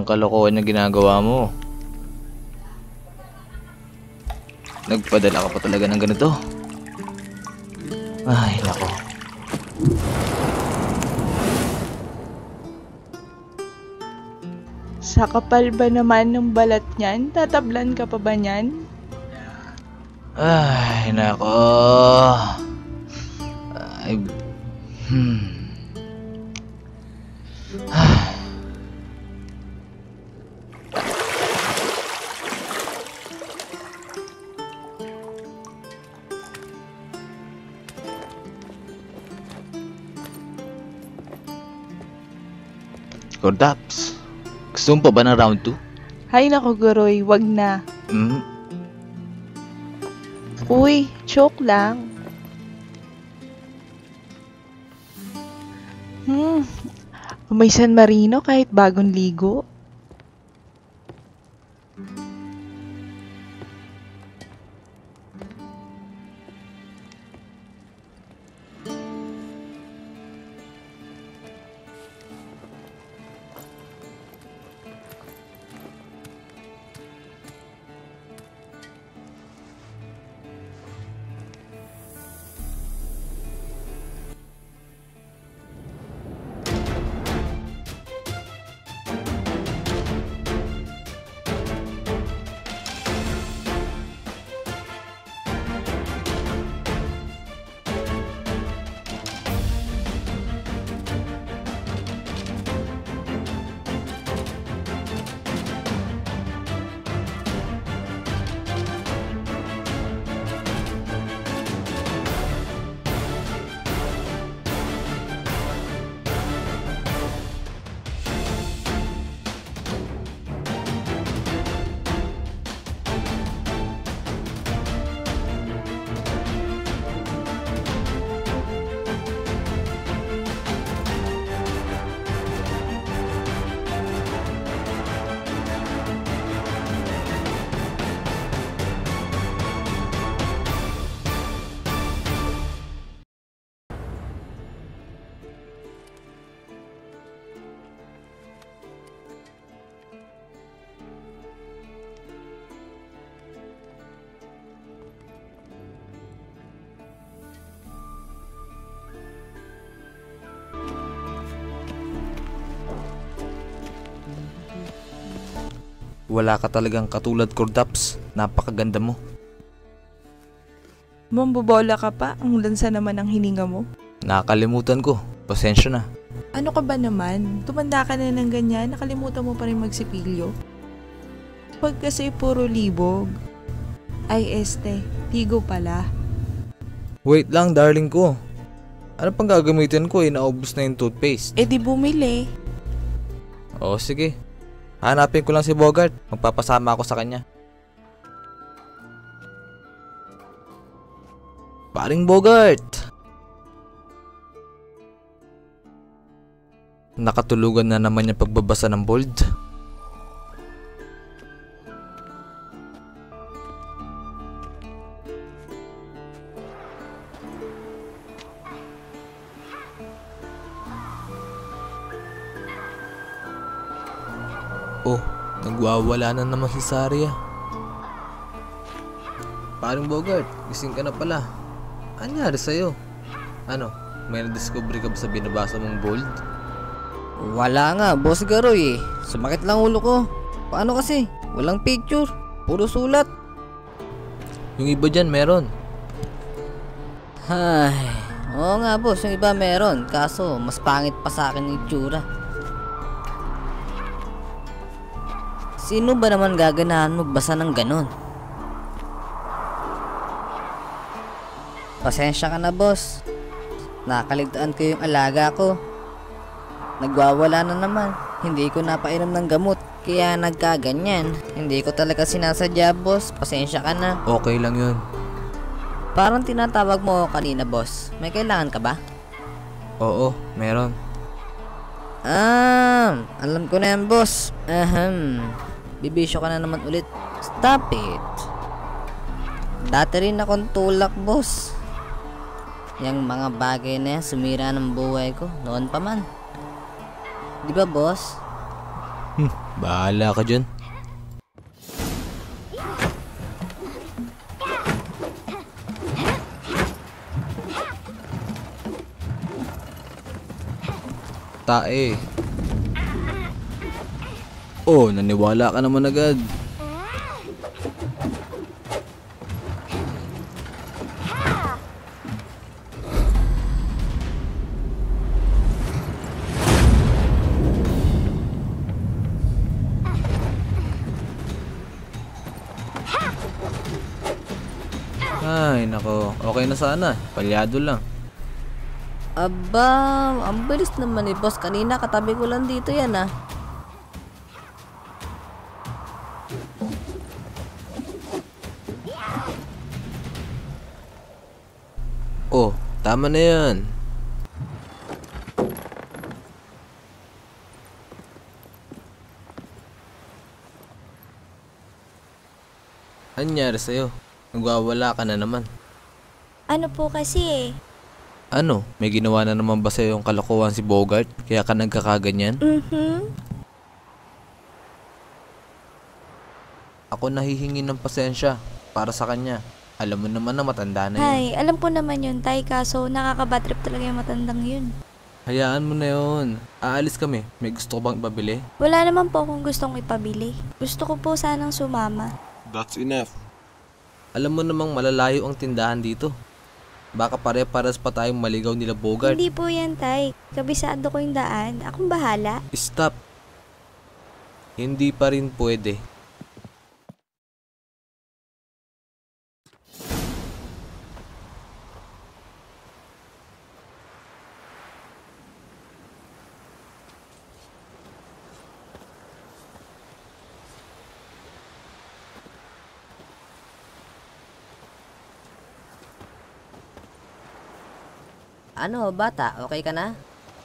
kalokohan na ginagawa mo. Nagpadala ka pa talaga ng ganito. Ay, nako. Sa kapal ba naman ng balat niyan? Tatablan ka pa ba niyan? Ay, nako. Ay, Kurdaps, gusto mo pa ba ng round 2? Hay nako Garoy, wag na. Hmm? Uy, joke lang. May San Marino kahit bagong ligo. Wala ka talagang katulad, Kurdaps. Napakaganda mo. Mambobola ka pa, ang lansa naman ang hininga mo. Nakakalimutan ko. Pasensya na. Ano ka ba naman? Tumanda ka na ng ganyan, nakalimutan mo pa rin magsipilyo. Pag kasi puro libog. Ay tigo pala. Wait lang, darling ko. Ano pang gagamitin ko? Naubos na yung toothpaste. Di bumili. Oo, sige. Hanapin ko lang si Bogart. Magpapasama ako sa kanya. Paring Bogart! Nakatulugan na naman yung pagbabasa ng bold. Oh, nagwawala na naman si Sarya. Paring Bogart, gising ka na pala. Anyari sa'yo? Ano, may na-discovery ka ba sa binabasa mong bold? Wala nga, Boss Garoy eh. Sumakit lang ulo ko. Paano kasi? Walang picture, puro sulat. Yung iba dyan meron. Ay, oo nga boss, yung iba meron. Kaso, mas pangit pa sa akin yung itsura. Sino ba naman gaganahan magbasa ng ganon? Pasensya ka na boss. Nakaligtaan ko yung alaga ko. Nagwawala na naman. Hindi ko napainom ng gamot, kaya nagkaganyan. Hindi ko talaga sinasadya boss. Pasensya ka na. Okay lang yun. Parang tinatawag mo ako kanina boss. May kailangan ka ba? Oo, meron. Alam ko na yan boss. Bibisyo ka na naman ulit. Stop it. Dati rin akong tulak boss. Yang mga bagay na yan sumira ng buhay ko noon pa man. Di ba boss? Bahala ka dyan. Tae. Oh, naniwala ka naman agad. Ay, nako. Okay na sana. Palyado lang. Aba, ang bilis naman ni boss. Kanina katabi ko lang dito yan ah. Oh, tama na yan. Anyari sa'yo? Nagwawala ka na naman. Ano po kasi eh. Ano? May ginawa na naman ba sa'yo yung kalokohan si Bogart? Kaya ka nagkakaganyan? Ako nahihingi ng pasensya para sa kanya. Alam mo naman na matanda na yun. Ay, alam ko naman yun, Tay, kaso nakakabatrip talaga yung matandang yun. Hayaan mo na yun. Aalis kami. May gusto ko bang ipabili? Wala naman po akong gustong ipabili. Gusto ko po sanang sumama. That's enough. Alam mo namang malalayo ang tindahan dito. Baka pare-pares pa tayong maligaw nila Bogart. Hindi po yan, Tay. Kabisado ko yung daan. Akong bahala. Stop. Hindi pa rin pwede. Ano, bata? Okay ka na?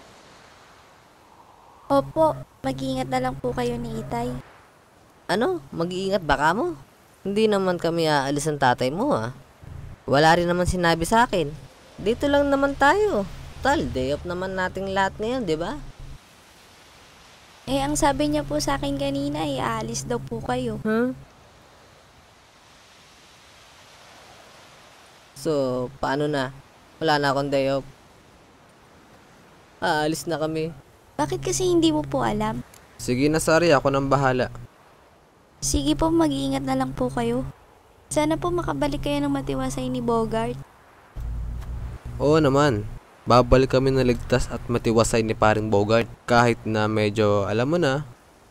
Opo, mag-iingat na lang po kayo ni Itay. Ano? Mag-iingat baka mo? Hindi naman kami aalis ng tatay mo ah. Wala rin naman sinabi sa akin. Dito lang naman tayo. Tal, day off naman nating lahat ngayon, di ba? Eh, ang sabi niya po sa akin kanina, aalis daw po kayo. So, paano na? Wala na akong day off. Aalis na kami. Bakit kasi hindi mo po alam? Sige na, Sarya. Ako nang bahala. Sige po, mag-iingat na lang po kayo. Sana po makabalik kayo ng matiwasay ni Bogart. Oo naman. Babalik kami na ligtas at matiwasay ni paring Bogart. Kahit na medyo, alam mo na.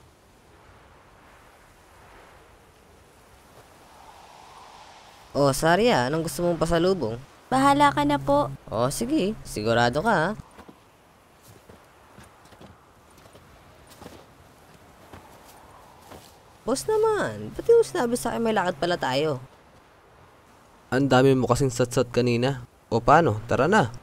Oh, Sarya, anong gusto mong pasalubong? Bahala ka na po. Oh, sige. Sigurado ka ha? Boss naman, ba't yung sinabi sa akin may lakad pala tayo? Ang dami mo kasing satsat kanina. O paano? Tara na.